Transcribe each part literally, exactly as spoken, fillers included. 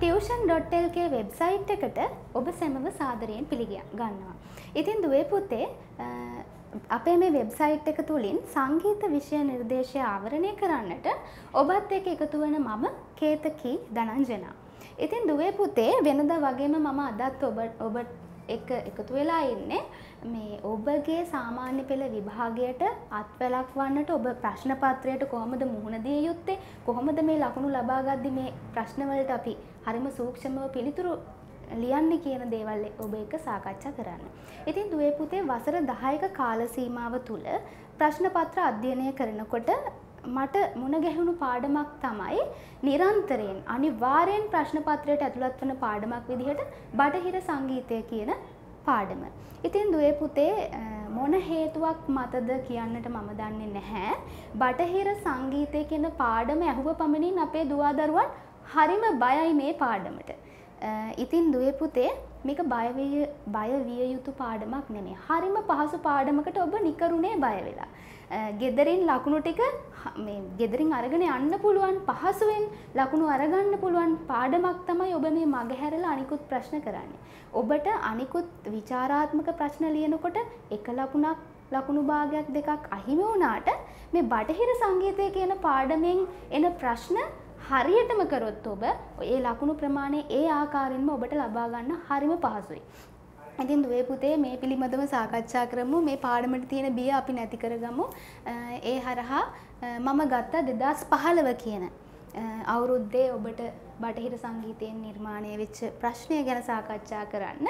tuition dot l k website එකට ඔබ සැමව සාදරයෙන් පිළිගන්නවා. ඉතින් දුවේ පුතේ අපේ මේ වෙබ්සයිට් එක තුලින් සංගීත විෂය නිර්දේශය ආවරණය කරන්නට ඔබත් එක්ක එකතු වෙන මම කේතකී ධනංජනා. ඉතින් දුවේ පුතේ වෙනදා වගේම මම අදත් ඔබ ඔබ එක්ක එකතු වෙලා ඉන්නේ මේ ඔබගේ සාමාන්‍ය පෙළ විභාගයට අත්වැලක් වන්නට ඔබ ප්‍රශ්න පත්‍රයට කොහොමද මුහුණ දිය යුත්තේ, කොහොමද මේ ලකුණු ලබා ගද්දි මේ ප්‍රශ්න වලට අපි හරිම සූක්ෂමව පිළිතුරු ලියන්නේ කියන දේවල් ඔබ එක්ක සාකච්ඡා කරන්න. ඉතින් දුවේ පුතේ වසර දහයක කාල සීමාව තුල ප්‍රශ්න පත්‍ර අධ්‍යයනය කරනකොට මට මුණ ගැහුණු පාඩමක් තමයි නිරන්තරයෙන් අනිවාර්යෙන් ප්‍රශ්න පත්‍රයට ඇතුළත් වන පාඩමක් විදිහට බටහිර සංගීතය කියන පාඩම. ඉතින් දුවේ පුතේ මොන හේතුවක් මතද කියන්නට මම දන්නේ නැහැ. බටහිර සංගීතය කියන පාඩම ඇහුව පමණින් අපේ දුවදරුවන් හරිම බයයි මේ පාඩමට. ඉතින් දුවේ පුතේ මේක බය විය බය විය යුතු පාඩමක් නෙමෙයි. හරිම පහසු පාඩමකට ඔබ නිකරුණේ බය වෙලා. ගෙදරින් ලකුණු ටික මේ ගෙදරින් අරගෙන යන්න පුළුවන් පහසුවෙන් ලකුණු අරගන්න පුළුවන් පාඩමක් තමයි ඔබ මේ මගහැරලා අනිකුත් ප්‍රශ්න කරන්නේ. ඔබට අනිකුත් විචාරාත්මක ප්‍රශ්න ලියනකොට එක ලකුණක් ලකුණු භාගයක් දෙකක් අහිමි වුණාට මේ බටහිර සංගීතය කියන පාඩමෙන් එන ප්‍රශ්න හරියටම කරොත් ඔබ ඒ ලකුණු ප්‍රමාණය ඒ ආකාරයෙන්ම ඔබට ලබා ගන්න හරිම පහසුයි. ඉතින් දුවේ පුතේ මේ පිළිබඳව සාකච්ඡා කරමු. මේ පාඩමට තියෙන බිය අපි නැති කරගමු. ඒ හරහා මම ගත්ත දෙදාස් පහළව කියන අවුරුද්දේ ඔබට බටහිර සංගීතයෙන් නිර්මාණය වෙච්ච ප්‍රශ්නය ගැන සාකච්ඡා කරන්න.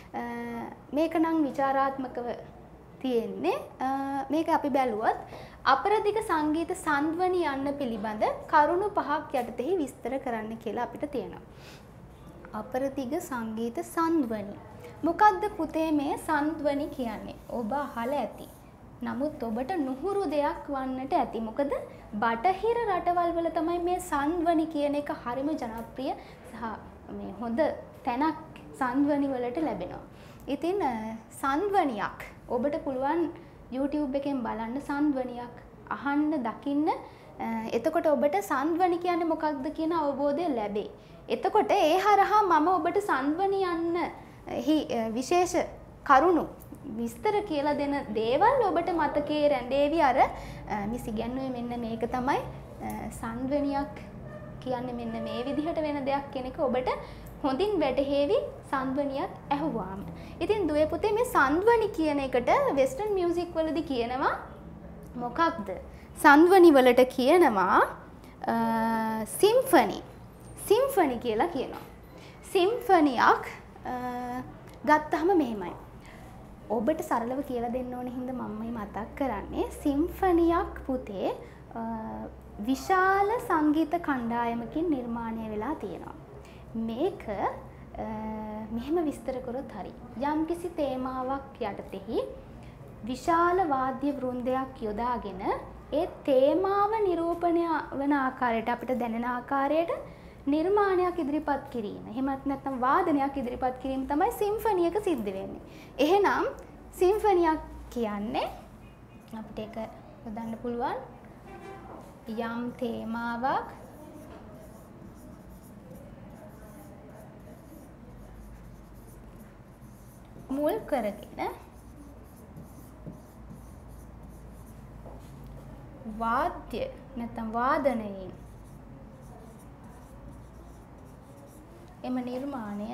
මේක නම් විචාරාත්මකව තියෙන්නේ. මේක අපි බැලුවොත් අපරදිග සංගීත සංධ්වනි යන්න පිළිබඳ කරුණු පහක් යටතෙහි විස්තර කරන්න කියලා අපිට තියෙනවා. අපරදිග සංගීත සංධ්වනි. මොකක්ද පුතේ මේ සංධ්වනි කියන්නේ? ඔබ අහලා ඇති. නමුත් ඔබට නුහුරු දෙයක් වන්නට ඇති. මොකද බටහිර රටවල් වල තමයි මේ සංධ්වනි කියන එක හරිම ජනප්‍රිය සහ මේ හොඳ තැනක් සංධ්වනි වලට ලැබෙනවා. ඉතින් සංධ්වනියක් ඔබට පුළුවන් YouTube එකෙන් බලන්න සංධ්වනියක් අහන්න දකින්න. එතකොට ඔබට සංධ්වනි කියන්නේ මොකක්ද කියන අවබෝධය ලැබේ. එතකොට ඒ හරහා මම ඔබට සංධ්වනි යන්න හි විශේෂ කරුණු විස්තර කියලා දෙන දේවල් ඔබට මතකයේ රැඳේවි. අර මිස් ඉගැන්නුවේ මෙන්න මේක තමයි සංධ්වනියක් කියන්නේ මෙන්න මේ විදිහට වෙන දෙයක් කියන එක ඔබට හොඳින් වැටහෙවි සංධ්වනියක් ඇහුවාම. ඉතින් දුවේ පුතේ මේ සංධ්වනි කියන එකට වෙස්ටර්න් මියුසික් වලදී කියනවා මොකක්ද? සංධ්වනි වලට කියනවා සිම්ෆනි. සිම්ෆනි කියලා කියනවා. සිම්ෆනියක් ගත්තහම මෙහෙමයි. ඔබට සරලව කියලා දෙන්න ඕන හින්දා මම මේ මතක් කරන්නේ සිම්ෆනියක් පුතේ විශාල සංගීත කණ්ඩායමකින් නිර්මාණය වෙලා තියෙනවා. මේක මෙහෙම විස්තර කරොත් හරි. යම්කිසි තේමාවක් යටතෙහි විශාල වාද්‍ය වෘන්දයක් යොදාගෙන ඒ තේමාව නිරූපණය වන ආකාරයට අපිට දැනෙන ආකාරයට නිර්මාණයක් ඉදිරිපත් කිරීම. එහෙමත් නැත්නම් වාදනයක් ඉදිරිපත් කිරීම තමයි සිම්ෆනියක සිද්ධ වෙන්නේ. එහෙනම් සිම්ෆනියක් කියන්නේ අපිට ඒක යොදන්න පුළුවන් යම් තේමාවක් මුල් කරගෙන වාද්‍ය නැත්නම් වාදනයෙන් එම නිර්මාණය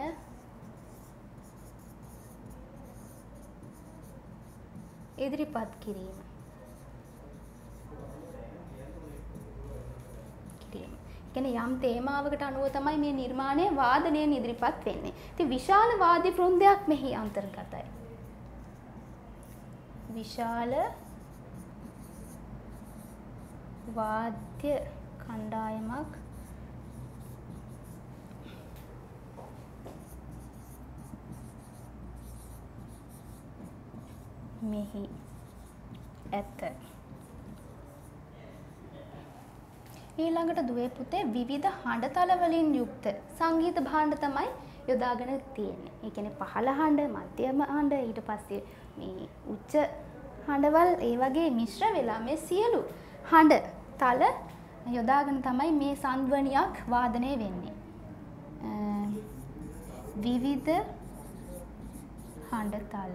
ඉදිරිපත් කිරීම. කිරීම. කියන්නේ යම් තේමාවකට අනුව තමයි මේ නිර්මාණය වාදනයෙන් ඉදිරිපත් වෙන්නේ. ඉතින් විශාල වාද්‍ය වෘන්දයක් මෙහි අන්තර්ගතයි. විශාල වාද්‍ය කණ්ඩායමක් මෙහි ඇත. ඊළඟට දුවේ පුතේ විවිධ හඬතල වලින් යුක්ත සංගීත භාණ්ඩ තමයි යොදාගෙන තියෙන්නේ. ඒ කියන්නේ පහළ හඬ, මධ්‍යම හඬ, ඊට පස්සේ මේ උච්ච හඬවල් ඒ වගේ මිශ්‍ර වෙලා මේ සියලු හඬ තල යොදාගෙන තමයි මේ සංධ්වනියක් වාදනය වෙන්නේ. විවිධ හඬතල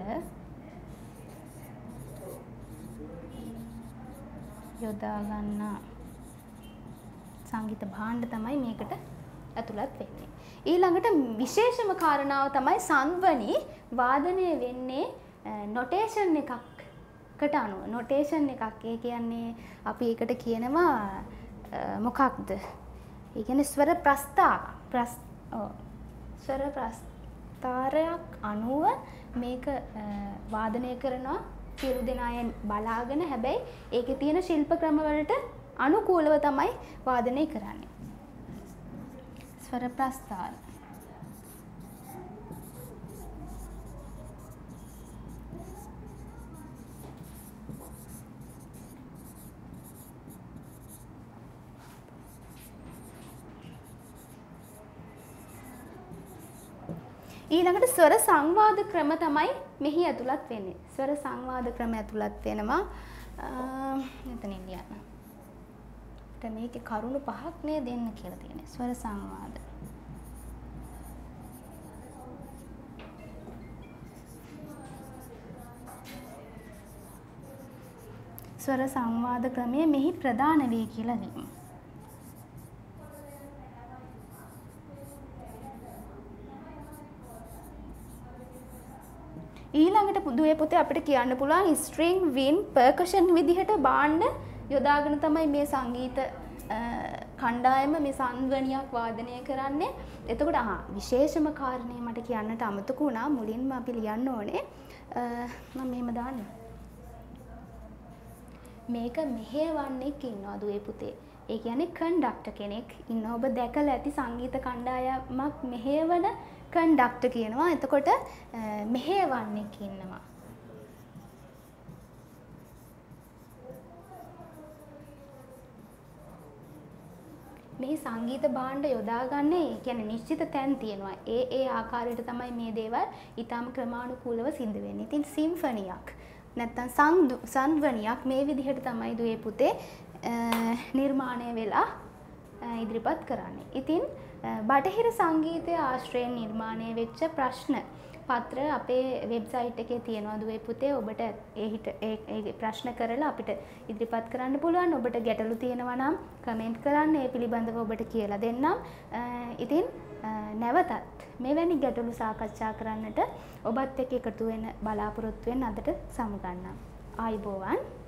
යොදා ගන්නා සංගීත භාණ්ඩ තමයි මේකට ඇතුළත් වෙන්නේ. ඊළඟට විශේෂම කාරණාව තමයි සංවනි වාදනය වෙන්නේ නොටේෂන් එකකට අනුව. නොටේෂන් එකක් ඒ කියන්නේ අපි ඒකට කියනවා මොකක්ද? ඒ කියන්නේ ස්වර ප්‍රස්තාර ප්‍රස් ස්වර ප්‍රස්තාරයක් අනුව මේක වාදනය කරනවා සියලු දෙනායන් බලාගෙන. හැබැයි ඒකේ තියෙන ශිල්ප ක්‍රම වලට අනුකූලව තමයි වාදනය කරන්නේ. ස්වර ප්‍රස්තාර ඊළඟට ස්වර සංවාද ක්‍රම තමයි මෙහි ඇතුළත් වෙන්නේ. ස්වර සංවාද ක්‍රම ඇතුළත් වෙනවා. එතනින් යන්න. දැන් මේකේ කරුණු පහක් නේ දෙන්න කියලා තියෙන්නේ. ස්වර සංවාද. ස්වර සංවාද ක්‍රමය මෙහි ප්‍රධාන වේ කියලා ලියමු. ඊළඟට දුවේ පුතේ අපිට කියන්න පුළුවන් ස්ට්‍රින්ග් වින් පර්කෂන් විදිහට භාණ්ඩ යොදාගෙන තමයි මේ සංගීත කණ්ඩායම මේ සංවනියක් වාදනය කරන්නේ. එතකොට ආ විශේෂම කාරණේ මට කියන්නට අමතක වුණා. මුලින්ම අපි ලියන්න ඕනේ මම මෙහෙම දාන්න. මේක මෙහෙවන්නෙක් ඉන්නවා දුවේ පුතේ. ඒ කියන්නේ කන්ඩක්ටර් කෙනෙක් ඉන්නවා. ඔබ දැකලා ඇති සංගීත කණ්ඩායමක් මෙහෙවන කන්ඩක්ටර් කියනවා. එතකොට මෙහෙවන්නෙක් ඉන්නවා. මේ සංගීත භාණ්ඩ යොදාගන්නේ ඒ කියන්නේ නිශ්චිත තැන් තියෙනවා. ඒ ඒ ආකාරයට තමයි මේ දේවල් ඊටම ක්‍රමානුකූලව සිද්ධ වෙන්නේ. ඉතින් සිම්ෆනියක් නැත්තම් සංවනියක් මේ විදිහට තමයි දුවේ පුතේ නිර්මාණය වෙලා ඉදිරිපත් කරන්නේ. ඉතින් බටහිර සංගීතය ආශ්‍රයෙන් නිර්මාණය වෙච්ච ප්‍රශ්න පත්‍ර අපේ වෙබ්සයිට් එකේ තියෙනවා දුවේ පුතේ. ඔබට ඒ හිට ඒ ප්‍රශ්න කරලා අපිට ඉදිරිපත් කරන්න පුළුවන්. ඔබට ගැටලු තියෙනවා නම් කමෙන්ට් කරන්න. ඒ පිළිබඳව ඔබට කියලා දෙන්නම්. ඉතින් නැවතත් මෙවැනි ගැටලු සාකච්ඡා කරන්නට ඔබත් එක්ක එකතු වෙන බලාපොරොත්තු වෙන අදට සමුගන්නම්. ආයුබෝවන්.